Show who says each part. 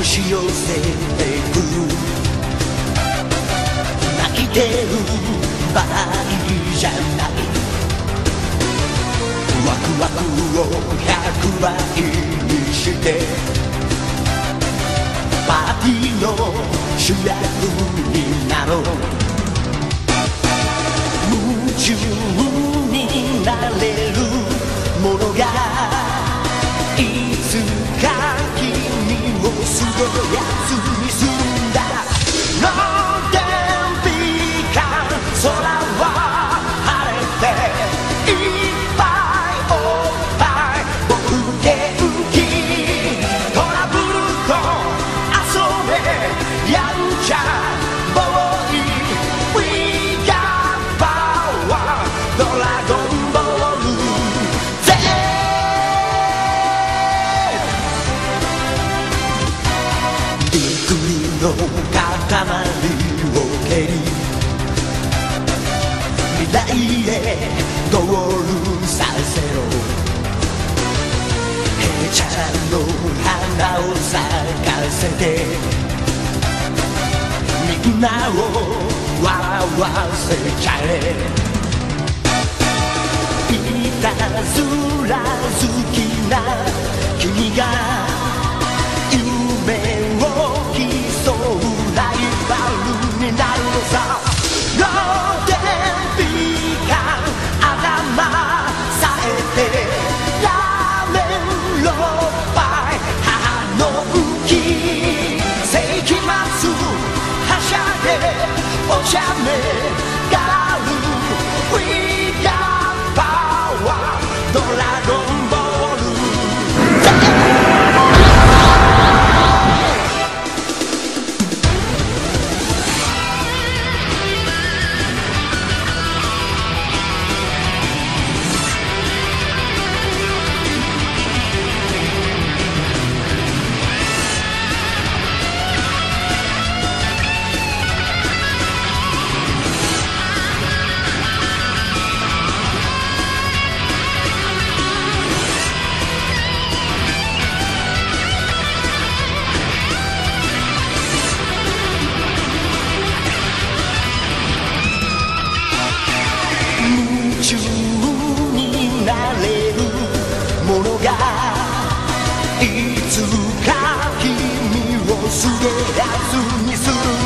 Speaker 1: 押し寄せてくる。泣いてる場合じゃない。ワクワクを100倍にしてパーティーの主役になろう。夢中になれるものがいつか君をすごいやつにするんだ。ローテンピカ空は晴れていっぱいおっぱい僕元気トラブルと遊べやんちゃボーイ We got power ドラゴンボールぜびっくりの塊を蹴り未来へゴールさせろ。ヘイちゃんの花を咲かせてみんなを笑わせちゃえ。いたずら好きな君が夢を競うライバルになるのさ。ローテンピカ頭さえてラーメン6杯母の浮き世紀末はしゃげお茶目ガール We got power ドラゴンボール夢中になれるものがいつか君をすげえやつにする。